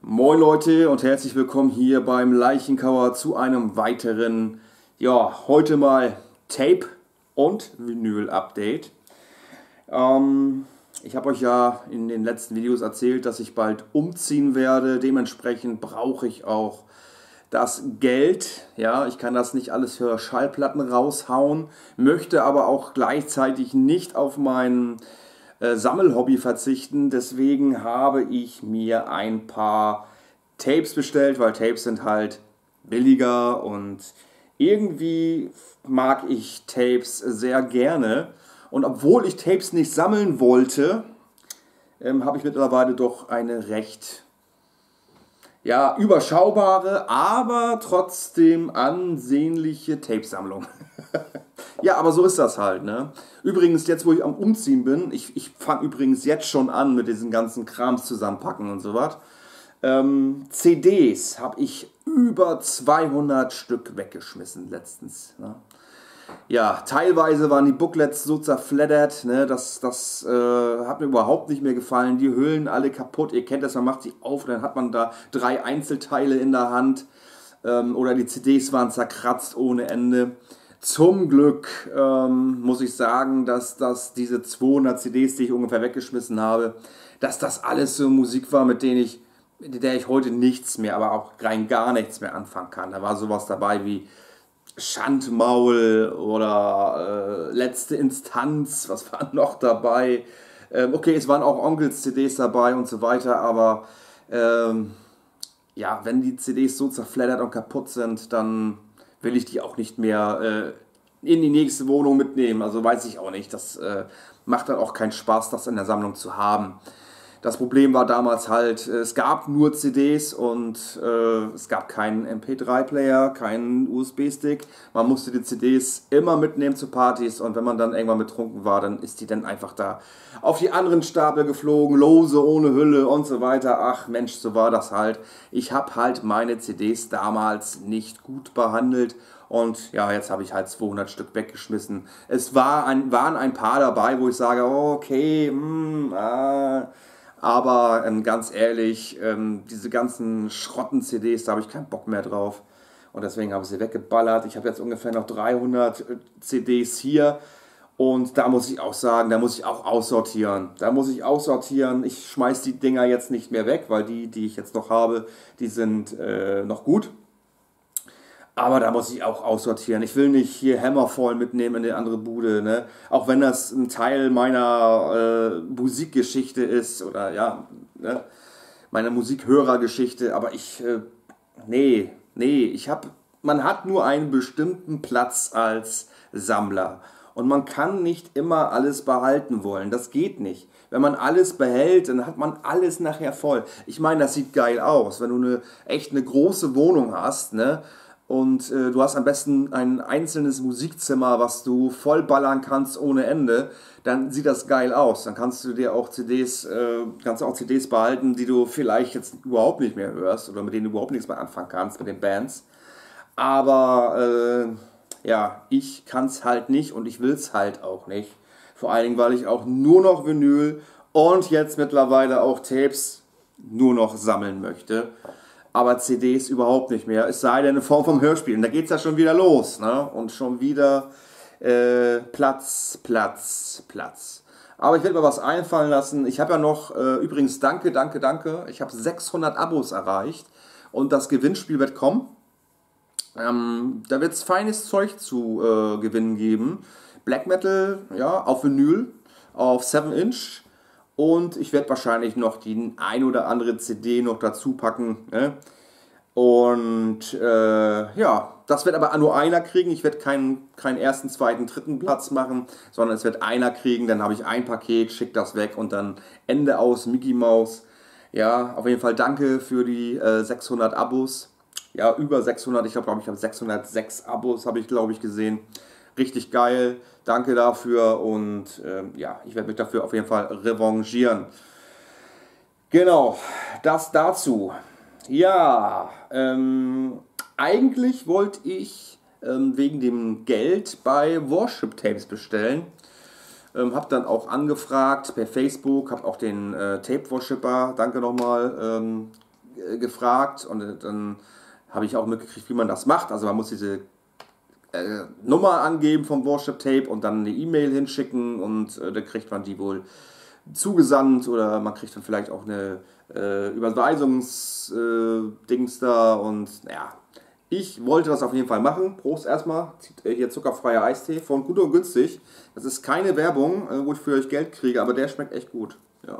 Moin Leute und herzlich willkommen hier beim Leichenkauer zu einem weiteren, heute mal Tape- und Vinyl-Update. Ich habe euch ja in den letzten Videos erzählt, dass ich bald umziehen werde. Dementsprechend brauche ich auch das Geld. Ja, ich kann das nicht alles für Schallplatten raushauen, möchte aber auch gleichzeitig nicht auf meinen Sammelhobby verzichten. Deswegen habe ich mir ein paar Tapes bestellt, weil Tapes sind halt billiger und irgendwie mag ich Tapes sehr gerne. Und obwohl ich Tapes nicht sammeln wollte, habe ich mittlerweile doch eine recht überschaubare, aber trotzdem ansehnliche Tapesammlung. Ja, aber so ist das halt, ne? Übrigens, jetzt wo ich am Umziehen bin, ich fange übrigens jetzt schon an mit diesen ganzen Krams zusammenpacken und sowas. CDs habe ich über 200 Stück weggeschmissen letztens. Ne? Ja, teilweise waren die Booklets so zerfleddert, ne? Das hat mir überhaupt nicht mehr gefallen. Die Hüllen alle kaputt. Ihr kennt das, man macht sie auf und dann hat man da 3 Einzelteile in der Hand. Oder die CDs waren zerkratzt ohne Ende. Zum Glück muss ich sagen, dass diese 200 CDs, die ich ungefähr weggeschmissen habe, dass das alles so Musik war, mit der ich heute nichts mehr, aber auch rein gar nichts mehr anfangen kann. Da war sowas dabei wie Schandmaul oder Letzte Instanz, was war noch dabei? Okay, es waren auch Onkels-CDs dabei und so weiter, aber wenn die CDs so zerfleddert und kaputt sind, dann will ich die auch nicht mehr in die nächste Wohnung mitnehmen. Also weiß ich auch nicht. Das macht dann auch keinen Spaß, das in der Sammlung zu haben. Das Problem war damals halt, es gab nur CDs und es gab keinen MP3-Player, keinen USB-Stick. Man musste die CDs immer mitnehmen zu Partys und wenn man dann irgendwann betrunken war, dann ist die dann einfach da auf die anderen Stapel geflogen, lose, ohne Hülle und so weiter. Ach Mensch, so war das halt. Ich habe halt meine CDs damals nicht gut behandelt. Und ja, jetzt habe ich halt 200 Stück weggeschmissen. Es waren ein paar dabei, wo ich sage, okay, aber ganz ehrlich, diese ganzen Schrotten-CDs, da habe ich keinen Bock mehr drauf. Und deswegen habe ich sie weggeballert. Ich habe jetzt ungefähr noch 300 CDs hier. Und da muss ich auch sagen, da muss ich auch aussortieren. Ich schmeiße die Dinger jetzt nicht mehr weg, weil die ich jetzt noch habe, die sind noch gut. Aber da muss ich auch aussortieren. Ich will nicht hier Hammerfall mitnehmen in die andere Bude, ne? Auch wenn das ein Teil meiner Musikgeschichte ist oder meine Musikhörergeschichte. Aber man hat nur einen bestimmten Platz als Sammler. Und man kann nicht immer alles behalten wollen. Das geht nicht. Wenn man alles behält, dann hat man alles nachher voll. Ich meine, das sieht geil aus, wenn du echt eine große Wohnung hast, ne? Und du hast am besten ein einzelnes Musikzimmer, was du vollballern kannst ohne Ende, dann sieht das geil aus. Dann kannst du dir auch CDs behalten, die du vielleicht jetzt überhaupt nicht mehr hörst oder mit denen du überhaupt nichts mehr anfangen kannst, mit den Bands. Aber ich kann es halt nicht und ich will es halt auch nicht. Vor allen Dingen, weil ich auch nur noch Vinyl und jetzt mittlerweile auch Tapes nur noch sammeln möchte. Aber CDs überhaupt nicht mehr, es sei denn in Form vom Hörspiel. Und da geht es ja schon wieder los, ne? Und schon wieder Platz. Aber ich werde mir was einfallen lassen. Ich habe ja noch, übrigens danke. Ich habe 600 Abos erreicht und das Gewinnspiel wird kommen. Da wird es feines Zeug zu gewinnen geben. Black Metal, ja, auf Vinyl, auf 7-Inch. Und ich werde wahrscheinlich noch die ein oder andere CD noch dazu packen. Ne? Und das wird aber nur einer kriegen. Ich werde keinen ersten, zweiten, dritten Platz machen, sondern es wird einer kriegen. Dann habe ich ein Paket, schicke das weg und dann Ende aus, Mickey Mouse. Ja, auf jeden Fall danke für die 600 Abos. Ja, über 600. Ich habe 606 Abos, habe ich, glaube ich, gesehen. Richtig geil, danke dafür und ich werde mich dafür auf jeden Fall revanchieren. Genau, das dazu. Ja, eigentlich wollte ich wegen dem Geld bei Worship Tapes bestellen. Habe dann auch angefragt per Facebook, habe auch den Tape Worshipper, danke nochmal, gefragt und dann habe ich auch mitgekriegt, wie man das macht. Also man muss diese Nummer angeben vom Worship Tape und dann eine E-Mail hinschicken und dann kriegt man die wohl zugesandt oder man kriegt dann vielleicht auch eine Überweisungsdings da und ja, ich wollte das auf jeden Fall machen. Prost erstmal, hier zuckerfreier Eistee von Gut und Günstig. Das ist keine Werbung, wo ich für euch Geld kriege, aber der schmeckt echt gut. Ja.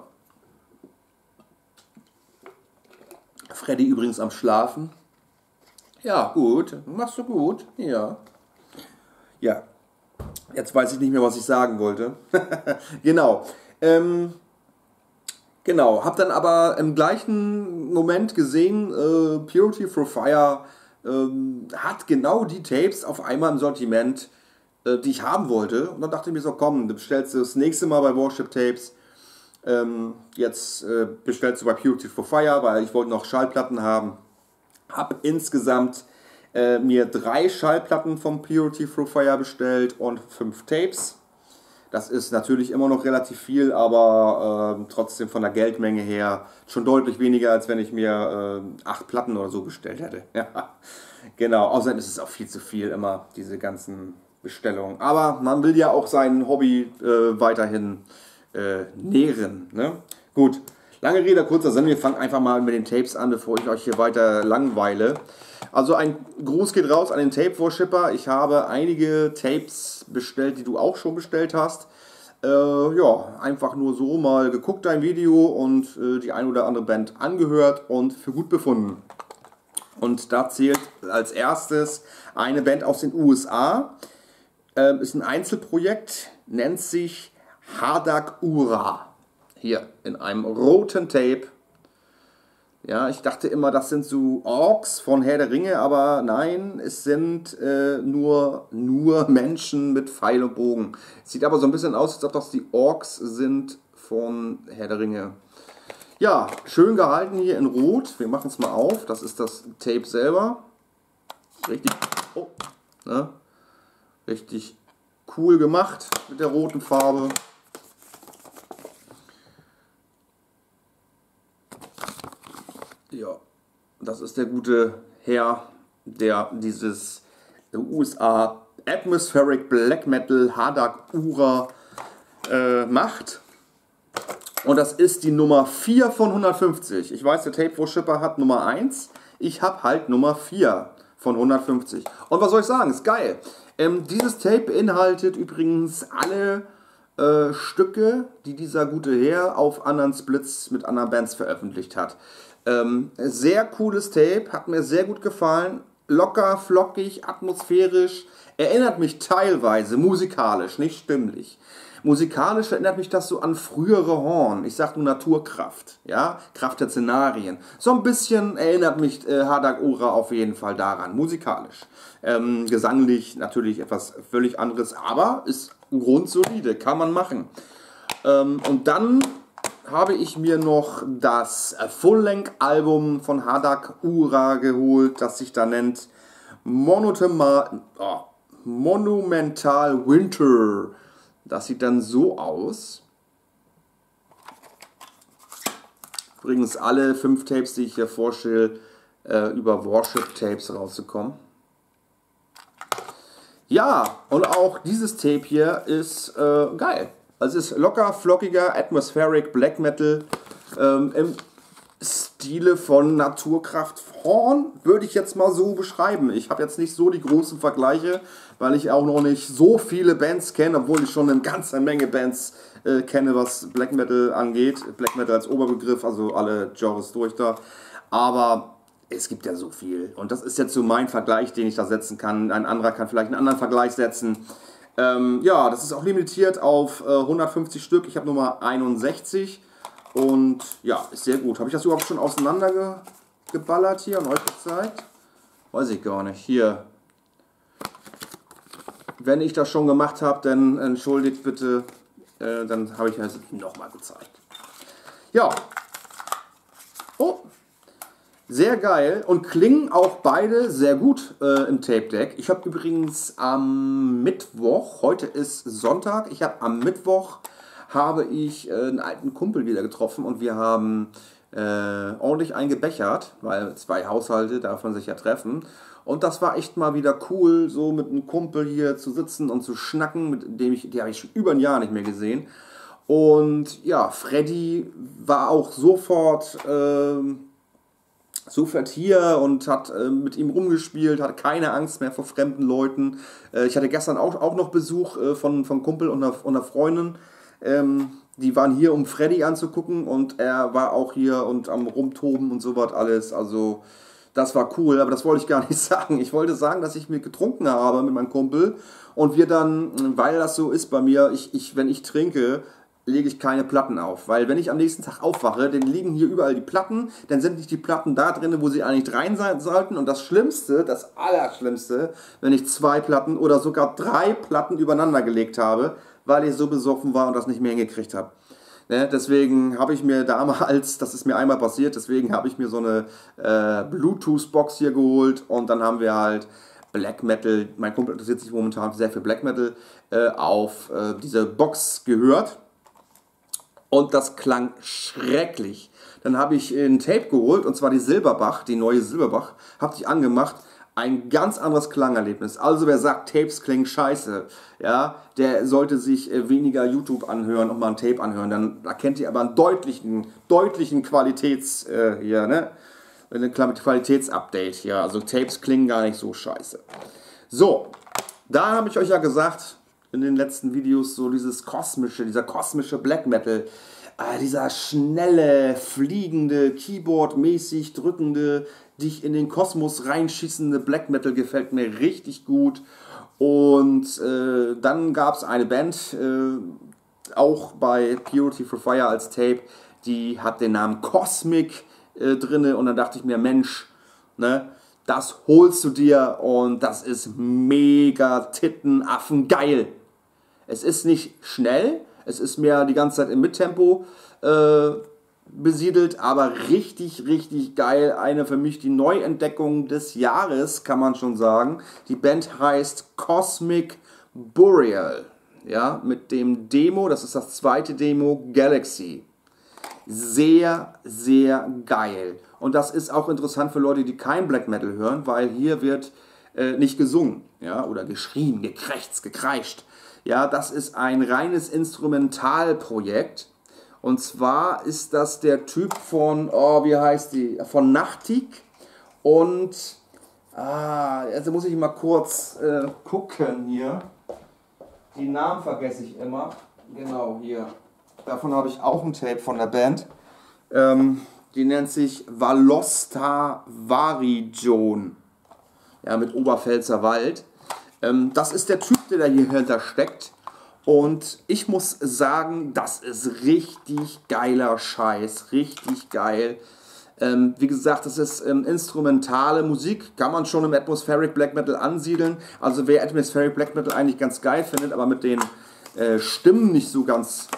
Freddy übrigens am Schlafen. Ja, gut, machst du gut, ja. Ja, jetzt weiß ich nicht mehr, was ich sagen wollte. Genau. Genau, hab dann aber im gleichen Moment gesehen, Purity for Fire hat genau die Tapes auf einmal im Sortiment, die ich haben wollte. Und dann dachte ich mir so, komm, du bestellst du das nächste Mal bei Worship Tapes. Jetzt bestellst du bei Purity for Fire, weil ich wollte noch Schallplatten haben. Hab insgesamt mir 3 Schallplatten vom Purity for Fire bestellt und 5 Tapes. Das ist natürlich immer noch relativ viel, aber trotzdem von der Geldmenge her schon deutlich weniger, als wenn ich mir 8 Platten oder so bestellt hätte. Ja, genau, außerdem ist es auch viel zu viel immer, diese ganzen Bestellungen. Aber man will ja auch sein Hobby weiterhin nähren. Ne? Gut, lange Rede, kurzer Sinn, wir fangen einfach mal mit den Tapes an, bevor ich euch hier weiter langweile. Also ein Gruß geht raus an den Tape-Worshipper. Ich habe einige Tapes bestellt, die du auch schon bestellt hast. Ja, einfach nur so mal geguckt, dein Video und die ein oder andere Band angehört und für gut befunden. Und da zählt als erstes eine Band aus den USA. Ist ein Einzelprojekt, nennt sich Hadak Ura. Hier in einem roten Tape. Ja, ich dachte immer, das sind so Orks von Herr der Ringe, aber nein, es sind nur Menschen mit Pfeil und Bogen. Sieht aber so ein bisschen aus, als ob das die Orks sind von Herr der Ringe. Ja, schön gehalten hier in Rot. Wir machen es mal auf. Das ist das Tape selber. Richtig, ne? Richtig cool gemacht mit der roten Farbe. Ja, das ist der gute Herr, der dieses USA Atmospheric Black Metal Hadak Ura macht. Und das ist die Nummer 4 von 150. Ich weiß, der Tape Worshipper hat Nummer 1. Ich habe halt Nummer 4 von 150. Und was soll ich sagen? Ist geil. Dieses Tape beinhaltet übrigens alle Stücke, die dieser gute Herr auf anderen Splits mit anderen Bands veröffentlicht hat. Sehr cooles Tape, hat mir sehr gut gefallen. Locker, flockig, atmosphärisch. Erinnert mich teilweise musikalisch, nicht stimmlich. Musikalisch erinnert mich das so an frühere Horn. Ich sag nur Naturkraft, ja, Kraft der Szenarien. So ein bisschen erinnert mich Hadak Ura auf jeden Fall daran, musikalisch. Gesanglich natürlich etwas völlig anderes, aber ist grundsolide, kann man machen. Und dann habe ich mir noch das Full-Length-Album von Hadak Ura geholt, das sich da nennt Monumental Winter. Das sieht dann so aus. Übrigens alle 5 Tapes, die ich hier vorstelle, über Worship Tapes rauszukommen. Ja, und auch dieses Tape hier ist geil. Also es ist locker, flockiger, atmospheric Black Metal im Stile von Naturkraft Horn, würde ich jetzt mal so beschreiben. Ich habe jetzt nicht so die großen Vergleiche, weil ich auch noch nicht so viele Bands kenne, obwohl ich schon eine ganze Menge Bands kenne, was Black Metal angeht. Black Metal als Oberbegriff, also alle Genres durch da. Aber es gibt ja so viel. Und das ist jetzt so mein Vergleich, den ich da setzen kann. Ein anderer kann vielleicht einen anderen Vergleich setzen. Ja, das ist auch limitiert auf 150 Stück. Ich habe Nummer 61. Und ja, ist sehr gut. Habe ich das überhaupt schon auseinandergeballert hier und euch gezeigt? Weiß ich gar nicht. Hier. Wenn ich das schon gemacht habe, dann entschuldigt bitte. Dann habe ich es nochmal gezeigt. Ja. Oh. Sehr geil und klingen auch beide sehr gut im Tape Deck. Ich habe übrigens am Mittwoch, heute ist Sonntag, am Mittwoch habe ich einen alten Kumpel wieder getroffen und wir haben ordentlich eingebechert, weil 2 Haushalte darf man sich ja treffen. Und das war echt mal wieder cool, so mit einem Kumpel hier zu sitzen und zu schnacken, die habe ich schon über ein Jahr nicht mehr gesehen. Und ja, Freddy war auch sofort hier und hat mit ihm rumgespielt, hatte keine Angst mehr vor fremden Leuten. Ich hatte gestern auch noch Besuch von Kumpel und einer Freundin. Die waren hier, um Freddy anzugucken, und er war auch hier und am Rumtoben und sowas alles. Also das war cool, aber das wollte ich gar nicht sagen. Ich wollte sagen, dass ich mir getrunken habe mit meinem Kumpel und wir dann, weil das so ist bei mir, wenn ich trinke, lege ich keine Platten auf. Weil wenn ich am nächsten Tag aufwache, dann liegen hier überall die Platten, dann sind nicht die Platten da drin, wo sie eigentlich rein sein sollten. Und das Schlimmste, das Allerschlimmste, wenn ich 2 Platten oder sogar 3 Platten übereinander gelegt habe, weil ich so besoffen war und das nicht mehr hingekriegt habe. Ne, deswegen habe ich mir damals, das ist mir einmal passiert, deswegen habe ich mir so eine Bluetooth-Box hier geholt und dann haben wir halt Black Metal, mein Kumpel interessiert sich momentan sehr für Black Metal, auf diese Box gehört. Und das klang schrecklich. Dann habe ich ein Tape geholt, und zwar die Silberbach, die neue Silberbach, habe die angemacht. Ein ganz anderes Klangerlebnis. Also wer sagt, Tapes klingen scheiße, ja, der sollte sich weniger YouTube anhören und mal ein Tape anhören. Dann erkennt ihr aber einen deutlichen Qualitätsupdate hier. Also Tapes klingen gar nicht so scheiße. So, da habe ich euch ja gesagt, in den letzten Videos, so dieser kosmische Black Metal, dieser schnelle, fliegende, Keyboard-mäßig drückende, dich in den Kosmos reinschießende Black Metal gefällt mir richtig gut. Und dann gab es eine Band, auch bei Purity for Fire als Tape, die hat den Namen Cosmic drinne, und dann dachte ich mir, Mensch, ne, das holst du dir und das ist mega Tittenaffen geil. Es ist nicht schnell, es ist mehr die ganze Zeit im Mittempo besiedelt, aber richtig, richtig geil. Eine für mich die Neuentdeckung des Jahres, kann man schon sagen. Die Band heißt Cosmic Burial. Ja, mit dem Demo, das ist das 2. Demo, Galaxy. Sehr, sehr geil. Und das ist auch interessant für Leute, die kein Black Metal hören, weil hier wird nicht gesungen, ja, oder geschrien, gekrächzt, gekreischt. Ja, das ist ein reines Instrumentalprojekt. Und zwar ist das der Typ von, von Nachtig. Und, also muss ich mal kurz gucken hier. Die Namen vergesse ich immer. Genau, hier. Davon habe ich auch ein Tape von der Band. Die nennt sich Valosta Varijon. Ja, mit Oberpfälzer Wald. Das ist der Typ, der da hier hinter steckt. Und ich muss sagen, das ist richtig geiler Scheiß. Richtig geil. Wie gesagt, das ist instrumentale Musik. Kann man schon im Atmospheric Black Metal ansiedeln. Also wer Atmospheric Black Metal eigentlich ganz geil findet, aber mit den Stimmen nicht so ganz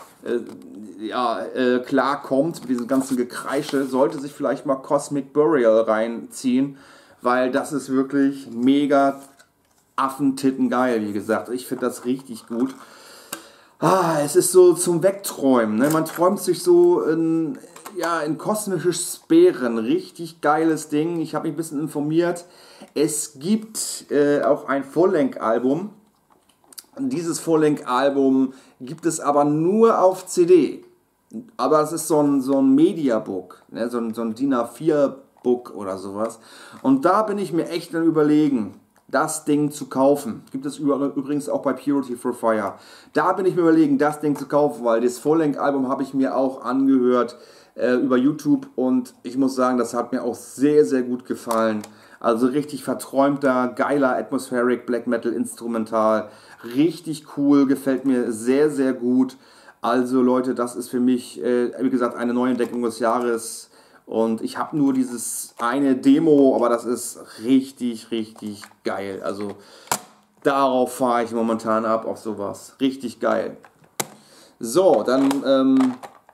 klar kommt, mit diesem ganzen Gekreische, sollte sich vielleicht mal Cosmic Burial reinziehen. Weil das ist wirklich mega Affentitten geil, wie gesagt. Ich finde das richtig gut. Es ist so zum Wegträumen. Ne? Man träumt sich so in kosmische Sphären. Richtig geiles Ding. Ich habe mich ein bisschen informiert. Es gibt auch ein Full-Length-Album. Dieses Full-Length-Album gibt es aber nur auf CD. Aber es ist so ein Mediabook, ne? so ein DIN A4-Book oder sowas. Und da bin ich mir echt am Überlegen, das Ding zu kaufen. Gibt es übrigens auch bei Purity for Fire. Da bin ich mir überlegen, das Ding zu kaufen, weil das Full-Length-Album habe ich mir auch angehört über YouTube, und ich muss sagen, das hat mir auch sehr, sehr gut gefallen. Also richtig verträumter, geiler Atmospheric Black Metal Instrumental. Richtig cool, gefällt mir sehr, sehr gut. Also Leute, das ist für mich, wie gesagt, eine Neuentdeckung des Jahres. Und ich habe nur dieses eine Demo, aber das ist richtig, richtig geil. Also darauf fahre ich momentan ab, auf sowas. Richtig geil. So, dann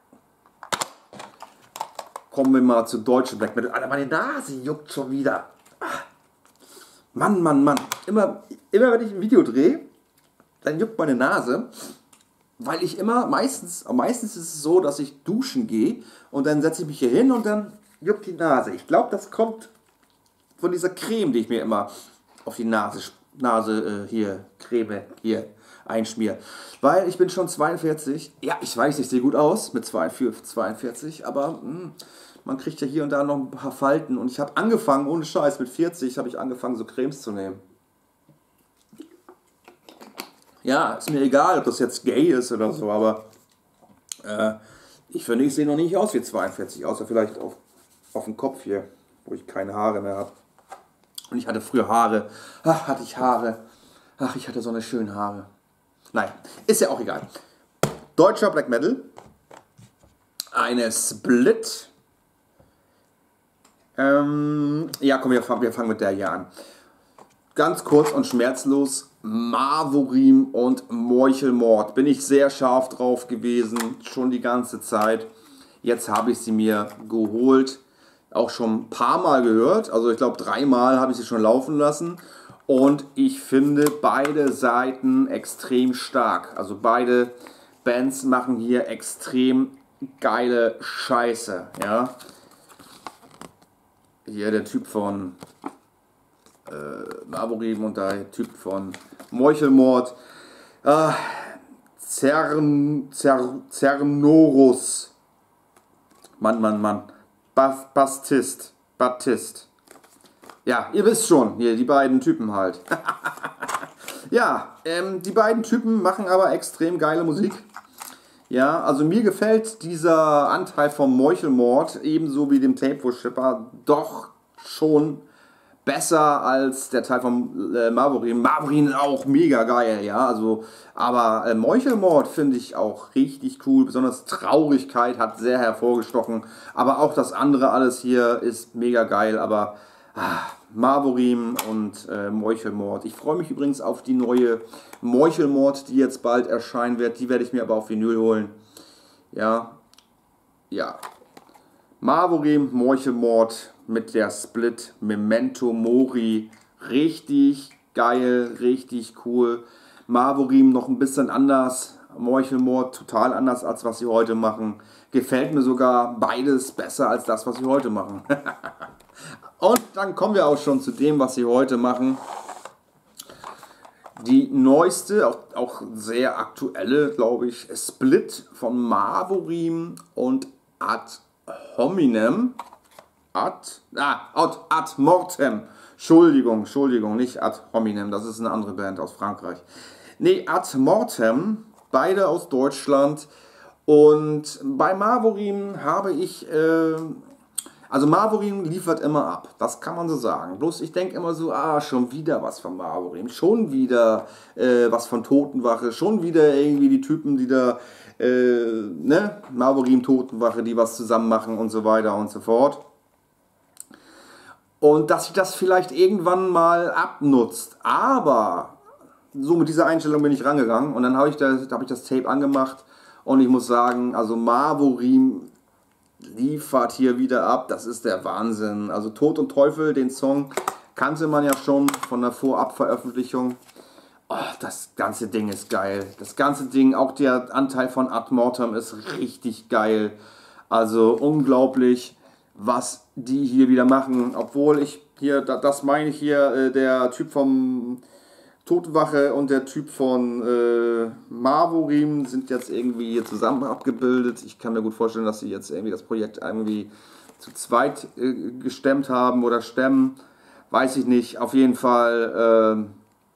kommen wir mal zu deutschen Black Metal. Alter, meine Nase juckt schon wieder. Mann. Immer wenn ich ein Video drehe, dann juckt meine Nase. weil ich immer, meistens ist es so, dass ich duschen gehe und dann setze ich mich hier hin und dann juckt die Nase. Ich glaube, das kommt von dieser Creme, die ich mir immer auf die Nase hier, Creme hier einschmiere. Weil ich bin schon 42. Ja, ich weiß, ich sehe gut aus mit 42, aber man kriegt ja hier und da noch ein paar Falten. Und ich habe angefangen, ohne Scheiß, mit 40 habe ich angefangen, so Cremes zu nehmen. Ja, ist mir egal, ob das jetzt gay ist oder so, aber ich finde, ich sehe noch nicht aus wie 42, außer vielleicht auf dem Kopf hier, wo ich keine Haare mehr habe. Und ich hatte früher Haare. Ach, hatte ich Haare. Ach, ich hatte so eine schöne Haare. Naja, ist ja auch egal. Deutscher Black Metal. Eine Split. Ja, komm, wir fangen mit der hier an. Ganz kurz und schmerzlos. Mavorim und Meuchelmord. Bin ich sehr scharf drauf gewesen. Schon die ganze Zeit. Jetzt habe ich sie mir geholt. Auch schon ein paar Mal gehört. Also ich glaube 3 Mal habe ich sie schon laufen lassen. Und ich finde beide Seiten extrem stark. Also beide Bands machen hier extrem geile Scheiße. Ja? Hier der Typ von Mavorim und der Typ von Meuchelmord. Cernorus. Mann. Baptist. Ja, ihr wisst schon, hier die beiden Typen halt. Ja, die beiden Typen machen aber extrem geile Musik. Ja, also mir gefällt dieser Anteil vom Meuchelmord, ebenso wie dem Tape Worshipper, doch schon besser als der Teil vom Mavorim. Mavorim auch mega geil, ja, also, aber Meuchelmord finde ich auch richtig cool, besonders Traurigkeit hat sehr hervorgestochen, aber auch das andere alles hier ist mega geil, aber Mavorim und Meuchelmord. Ich freue mich übrigens auf die neue Meuchelmord, die jetzt bald erscheinen wird, die werde ich mir aber auf Vinyl holen, ja, Mavorim, Meuchelmord mit der Split Memento Mori. Richtig geil, richtig cool. Mavorim noch ein bisschen anders. Meuchelmord total anders, als was sie heute machen. Gefällt mir sogar beides besser als das, was sie heute machen. Und dann kommen wir auch schon zu dem, was sie heute machen. Die neueste, auch sehr aktuelle, glaube ich, Split von Mavorim und Ad Hominem. Ad Mortem. Entschuldigung, nicht Ad Hominem, das ist eine andere Band aus Frankreich. Nee, Ad Mortem, beide aus Deutschland. Und bei Mavorim habe ich, also Mavorim liefert immer ab, das kann man so sagen. Bloß ich denke immer so, schon wieder was von Mavorim, schon wieder was von Totenwache, schon wieder irgendwie die Typen, die da, Mavorim, Totenwache, die was zusammen machen und so weiter und so fort. Und dass sich das vielleicht irgendwann mal abnutzt. Aber so mit dieser Einstellung bin ich rangegangen und dann habe ich das Tape angemacht und ich muss sagen, also Mavorim liefert hier wieder ab. Das ist der Wahnsinn. Also Tod und Teufel, den Song kannte man ja schon von der Vorabveröffentlichung. Oh, das ganze Ding ist geil. Das ganze Ding, auch der Anteil von Ad Mortem ist richtig geil. Also unglaublich, was die hier wieder machen. Obwohl ich hier, das meine ich hier, der Typ vom Totenwache und der Typ von Mavorim sind jetzt irgendwie hier zusammen abgebildet. Ich kann mir gut vorstellen, dass sie jetzt irgendwie das Projekt irgendwie zu zweit gestemmt haben oder stemmen. Weiß ich nicht. Auf jeden Fall,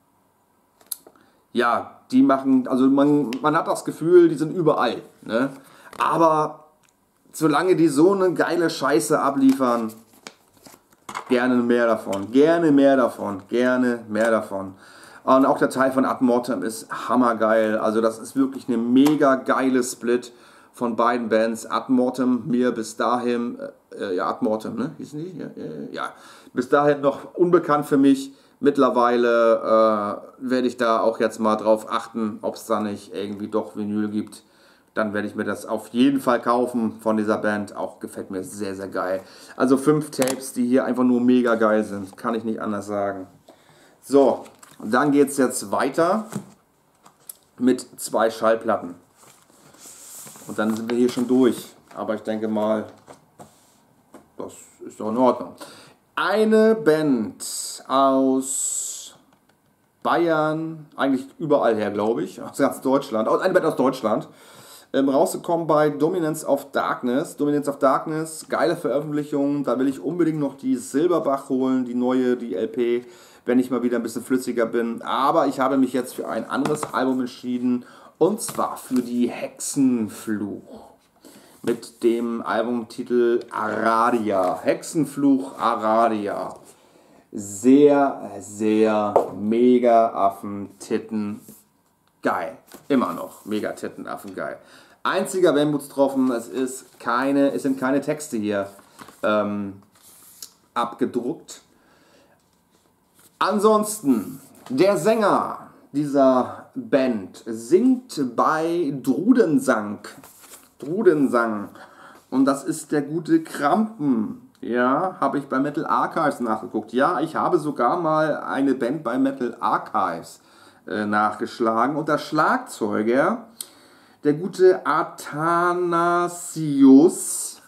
ja, die machen, also man hat das Gefühl, die sind überall. Ne? Aber solange die so eine geile Scheiße abliefern, gerne mehr davon. Gerne mehr davon. Gerne mehr davon. Und auch der Teil von Ad Mortem ist hammergeil. Also das ist wirklich eine mega geile Split von beiden Bands. Ad Mortem mir bis dahin, Ad Mortem, ne? Hießen die? Ja. Bis dahin noch unbekannt für mich. Mittlerweile werde ich da auch jetzt mal drauf achten, ob es da nicht irgendwie doch Vinyl gibt. Dann werde ich mir das auf jeden Fall kaufen von dieser Band. Auch gefällt mir sehr, sehr geil. Also 5 Tapes, die hier einfach nur mega geil sind. Kann ich nicht anders sagen. So, und dann geht es jetzt weiter mit 2 Schallplatten. Und dann sind wir hier schon durch. Aber ich denke mal, das ist doch in Ordnung. Eine Band aus Bayern, eigentlich überall her, glaube ich, aus ganz Deutschland, eine Band aus Deutschland, rausgekommen bei Dominance of Darkness. Dominance of Darkness, geile Veröffentlichung, da will ich unbedingt noch die Silberbach holen, die neue, die LP, wenn ich mal wieder ein bisschen flüssiger bin. Aber ich habe mich jetzt für ein anderes Album entschieden, und zwar für die Hexenfluch. Mit dem Albumtitel Aradia. Hexenfluch Aradia. Sehr, sehr mega Affentitten geil. Immer noch mega Tittenaffen geil. Einziger Wermutstropfen, es sind keine Texte hier abgedruckt. Ansonsten, der Sänger dieser Band singt bei Drudensang. Und das ist der gute Krampen. Ja, habe ich bei Metal Archives nachgeguckt. Ja, ich habe sogar mal eine Band bei Metal Archives nachgeschlagen. Und der Schlagzeuger, der gute Athanasius,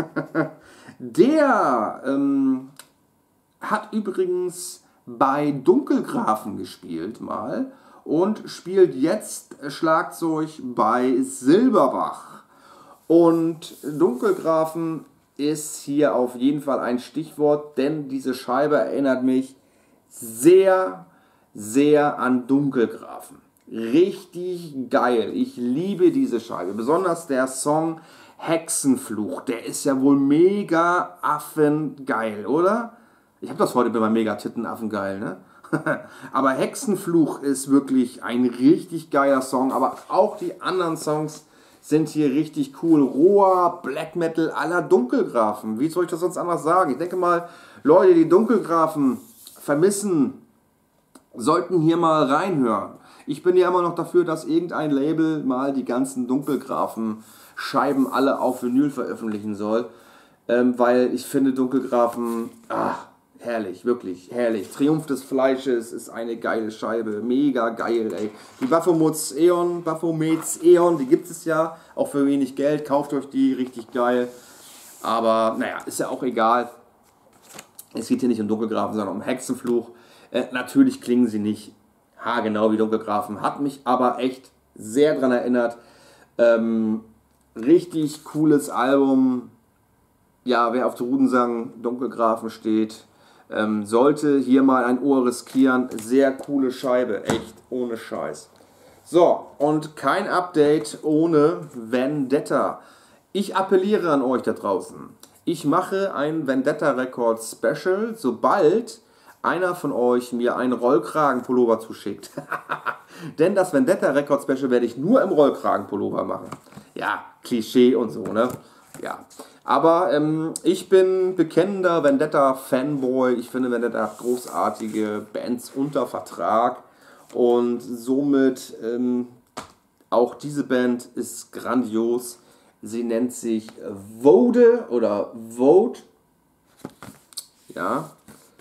der hat übrigens bei Dunkelgrafen gespielt mal und spielt jetzt Schlagzeug bei Silberbach. Und Dunkelgrafen ist hier auf jeden Fall ein Stichwort, denn diese Scheibe erinnert mich sehr, sehr an Dunkelgrafen. Richtig geil. Ich liebe diese Scheibe. Besonders der Song Hexenfluch. Der ist ja wohl mega affengeil, oder? Ich habe das heute bei mega Tittenaffengeil, ne? Aber Hexenfluch ist wirklich ein richtig geiler Song. Aber auch die anderen Songs sind hier richtig cool. Roher Black Metal à la Dunkelgrafen. Wie soll ich das sonst anders sagen? Ich denke mal, Leute, die Dunkelgrafen vermissen, sollten hier mal reinhören. Ich bin ja immer noch dafür, dass irgendein Label mal die ganzen Dunkelgrafen-Scheiben alle auf Vinyl veröffentlichen soll. Weil ich finde Dunkelgrafen, herrlich, wirklich herrlich. Triumph des Fleisches ist eine geile Scheibe, mega geil, ey. Die Baphomets Eon, die gibt es ja, auch für wenig Geld, kauft euch die, richtig geil. Aber naja, ist ja auch egal. Es geht hier nicht um Dunkelgrafen, sondern um Hexenfluch. Natürlich klingen sie nicht haargenau wie Dunkelgrafen, hat mich aber echt sehr daran erinnert. Richtig cooles Album. Ja, wer auf Drudensang Dunkelgrafen steht, sollte hier mal ein Ohr riskieren. Sehr coole Scheibe, echt, ohne Scheiß. So, und kein Update ohne Vendetta. Ich appelliere an euch da draußen. Ich mache ein Vendetta Records Special, sobald einer von euch mir einen Rollkragenpullover zuschickt. Denn das Vendetta Records Special werde ich nur im Rollkragenpullover machen. Ja, Klischee und so, ne? Ja. Aber ich bin bekennender Vendetta-Fanboy. Ich finde, Vendetta hat großartige Bands unter Vertrag. Und somit auch diese Band ist grandios. Sie nennt sich Vode oder Vote. Ja.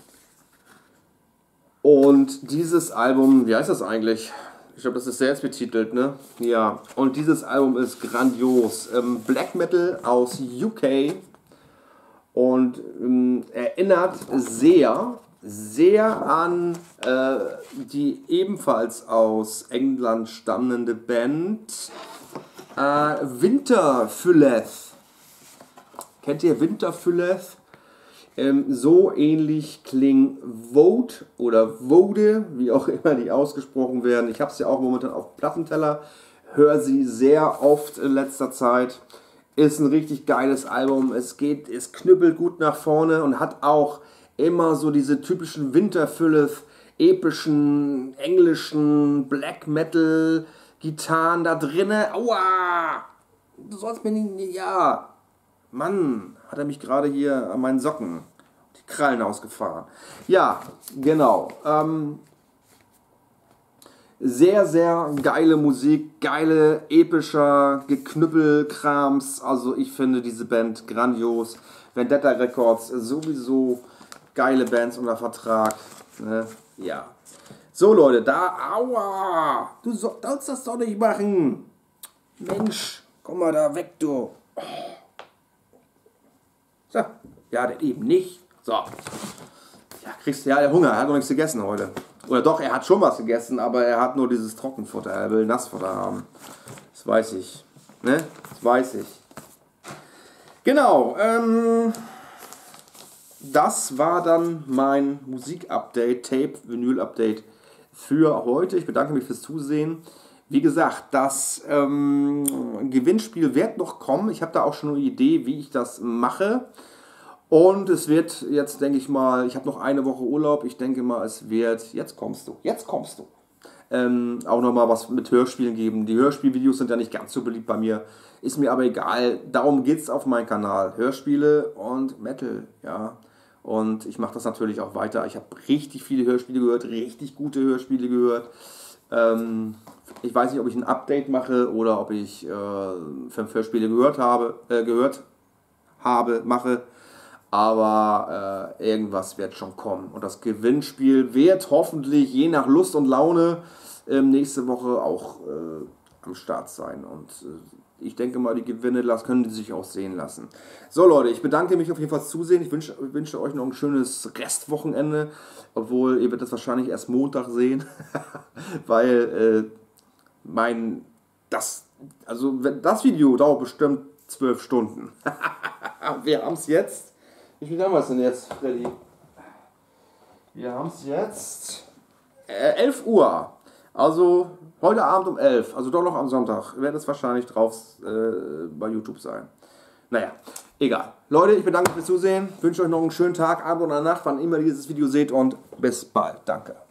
Und dieses Album, wie heißt das eigentlich? Ich glaube, das ist selbst betitelt, ne? Ja, und dieses Album ist grandios. Black Metal aus UK und erinnert sehr, sehr an die ebenfalls aus England stammende Band Winterfylleth. Kennt ihr Winterfylleth? So ähnlich klingen Vote oder Vode, wie auch immer die ausgesprochen werden. Ich habe es ja auch momentan auf Plattenteller, höre sie sehr oft in letzter Zeit. Ist ein richtig geiles Album, es knüppelt gut nach vorne und hat auch immer so diese typischen Winterfylleth, epischen, englischen Black Metal Gitarren da drinne. Aua! Du sollst mir nicht, ja, Mann, hat er mich gerade hier an meinen Socken die Krallen ausgefahren. Ja, genau. Sehr, sehr geile Musik, geile, epischer Geknüppelkrams. Also ich finde diese Band grandios. Vendetta Records, sowieso geile Bands unter Vertrag. Ne? Ja. So Leute, aua, du sollst das doch nicht machen. Mensch. Komm mal da weg, du. Oh. So. Ja, der eben nicht. So. Ja, kriegst du ja Hunger. Er hat noch nichts gegessen heute. Oder doch, er hat schon was gegessen, aber er hat nur dieses Trockenfutter. Er will Nassfutter haben. Das weiß ich. Ne? Das weiß ich. Genau. Das war dann mein Musik-Update, Tape-Vinyl-Update für heute. Ich bedanke mich fürs Zusehen. Wie gesagt, das Gewinnspiel wird noch kommen. Ich habe da auch schon eine Idee, wie ich das mache. Und es wird jetzt, denke ich mal, ich habe noch eine Woche Urlaub. Ich denke mal, es wird, jetzt kommst du. Auch nochmal was mit Hörspielen geben. Die Hörspielvideos sind ja nicht ganz so beliebt bei mir. Ist mir aber egal. Darum geht es auf meinem Kanal. Hörspiele und Metal, ja. Und ich mache das natürlich auch weiter. Ich habe richtig viele Hörspiele gehört, richtig gute Hörspiele gehört. Ich weiß nicht, ob ich ein Update mache oder ob ich 5 Hörspiele mache. Aber irgendwas wird schon kommen. Und das Gewinnspiel wird hoffentlich je nach Lust und Laune nächste Woche auch am Start sein. Und ich denke mal, die Gewinne können sich auch sehen lassen. So Leute, ich bedanke mich auf jeden Fall fürs Zusehen. Ich wünsche euch noch ein schönes Restwochenende. Obwohl, ihr werdet das wahrscheinlich erst Montag sehen. Weil das Video dauert bestimmt 12 Stunden. Wir haben es jetzt. Wie viel haben wir es denn jetzt, Freddy? Wir haben es jetzt 11 Uhr. Also heute Abend um 11. Also doch noch am Sonntag. Wird es wahrscheinlich drauf bei YouTube sein. Naja, egal. Leute, ich bedanke mich fürs Zusehen. Wünsche euch noch einen schönen Tag, Abend oder Nacht, wann immer ihr dieses Video seht. Und bis bald. Danke.